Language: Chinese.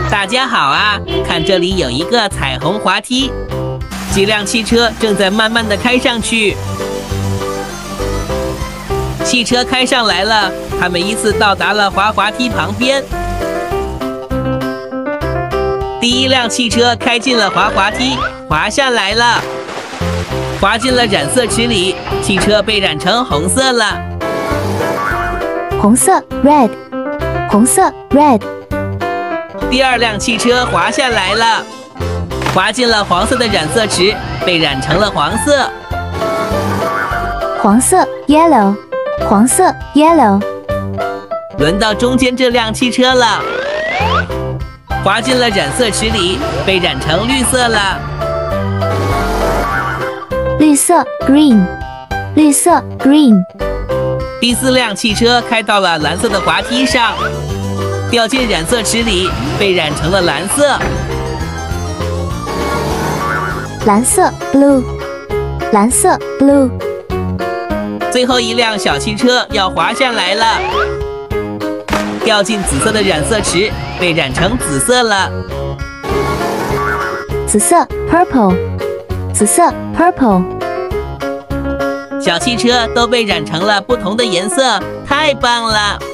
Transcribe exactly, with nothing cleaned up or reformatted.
大家好啊！看这里有一个彩虹滑梯，几辆汽车正在慢慢的开上去。汽车开上来了，他们依次到达了滑滑梯旁边。第一辆汽车开进了滑滑梯，滑下来了，滑进了染色池里，汽车被染成红色了。 红色 red， 红色 red。 第二辆汽车滑下来了，滑进了黄色的染色池，被染成了黄色。 黄色 yellow， 黄色 yellow。 轮到中间这辆汽车了，滑进了染色池里，被染成绿色了。 绿色 green， 绿色 green。 第四辆汽车开到了蓝色的滑梯上，掉进染色池里，被染成了蓝色。 蓝色 blue， 蓝色 blue。 最后一辆小汽车要滑下来了，掉进紫色的染色池，被染成紫色了。 紫色 purple， 紫色 purple。 小汽车都被染成了不同的颜色，太棒了！